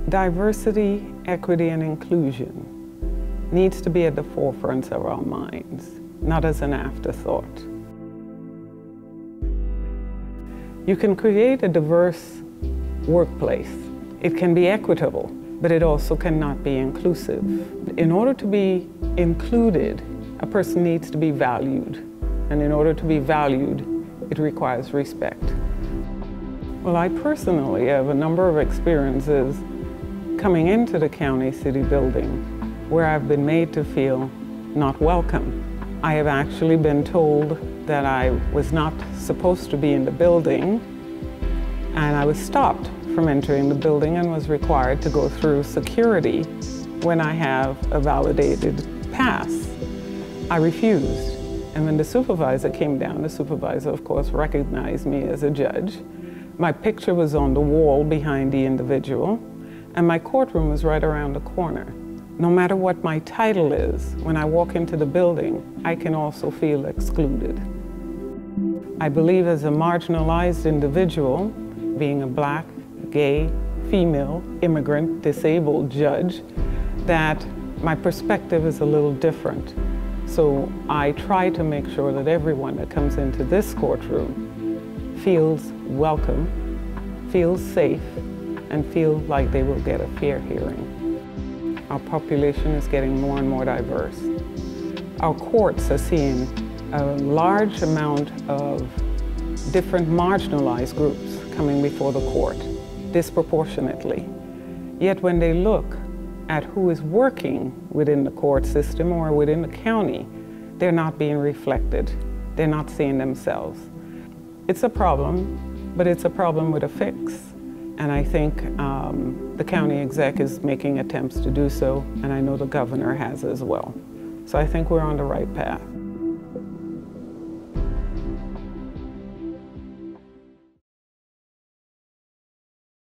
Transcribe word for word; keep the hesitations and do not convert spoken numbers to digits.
Diversity, equity, and inclusion needs to be at the forefront of our minds, not as an afterthought. You can create a diverse workplace. It can be equitable, but it also cannot be inclusive. In order to be included, a person needs to be valued. And in order to be valued, it requires respect. Well, I personally have a number of experiences coming into the county city building where I've been made to feel not welcome. I have actually been told that I was not supposed to be in the building, and I was stopped from entering the building and was required to go through security when I have a validated pass. I refused, and when the supervisor came down, the supervisor of course recognized me as a judge. My picture was on the wall behind the individual, and my courtroom was right around the corner. No matter what my title is, when I walk into the building, I can also feel excluded. I believe as a marginalized individual, being a black, gay, female, immigrant, disabled judge, that my perspective is a little different. So I try to make sure that everyone that comes into this courtroom feels welcome, feels safe, and feel like they will get a fair hearing. Our population is getting more and more diverse. Our courts are seeing a large amount of different marginalized groups coming before the court, disproportionately. Yet when they look at who is working within the court system or within the county, they're not being reflected. They're not seeing themselves. It's a problem, but it's a problem with a fix. And I think um, the county exec is making attempts to do so, and I know the governor has as well. So I think we're on the right path.